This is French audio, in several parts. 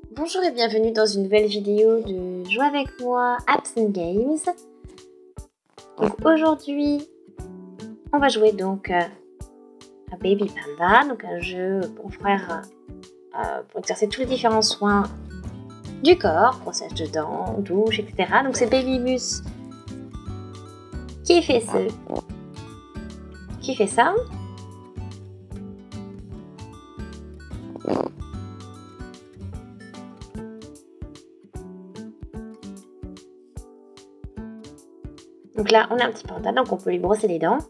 Bonjour et bienvenue dans une nouvelle vidéo de Jouer avec moi Apps and Games. Donc aujourd'hui, on va jouer donc à Baby Panda, donc un jeu pour faire pour exercer tous les différents soins du corps, brossage de dents, douche, etc. Donc c'est Baby Bus qui fait ça. Donc là, on a un petit panda, donc on peut lui brosser les dents.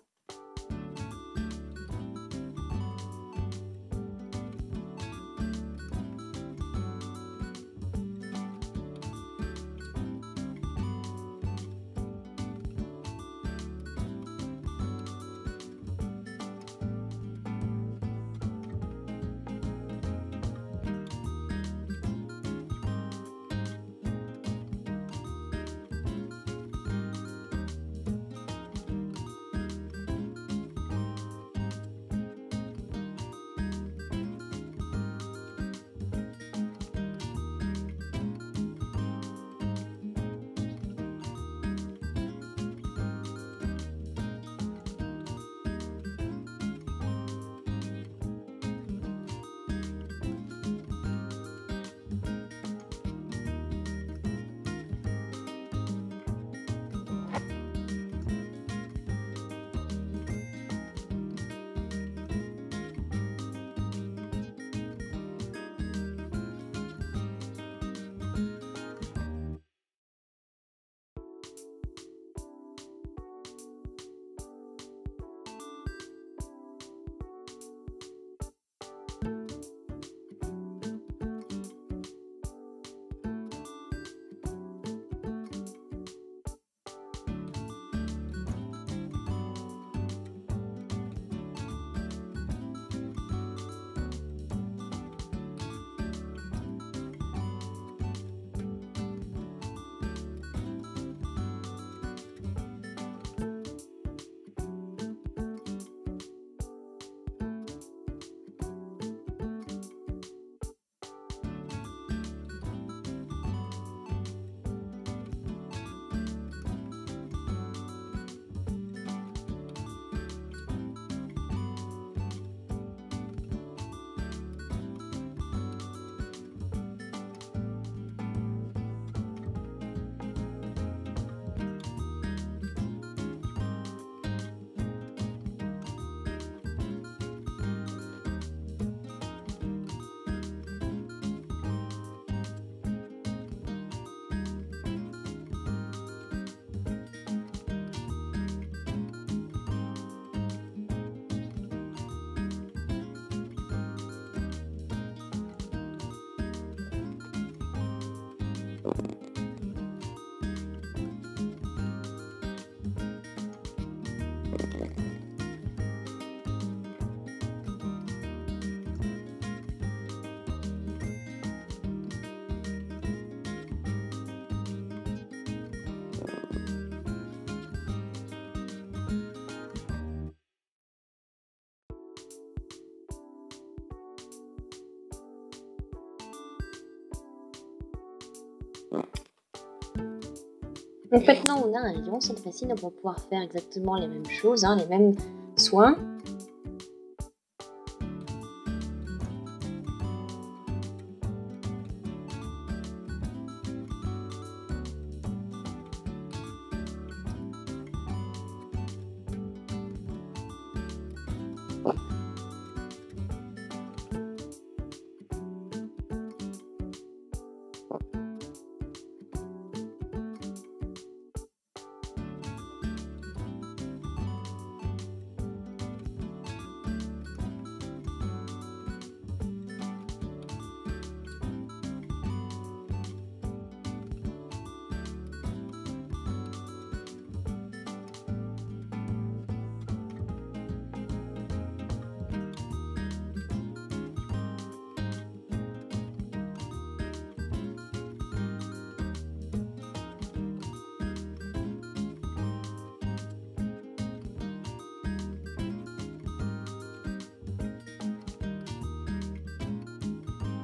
Donc maintenant on a un lion, cette fois-ci on va pouvoir faire exactement les mêmes choses, les mêmes soins.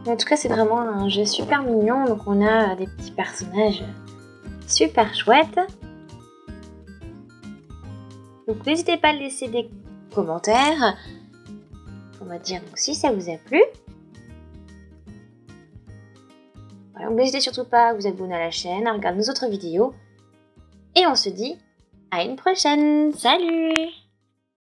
En tout cas, c'est vraiment un jeu super mignon. Donc, on a des petits personnages super chouettes. Donc, n'hésitez pas à laisser des commentaires pour me dire donc, si ça vous a plu. Voilà, n'hésitez surtout pas à vous abonner à la chaîne, à regarder nos autres vidéos. Et on se dit à une prochaine. Salut!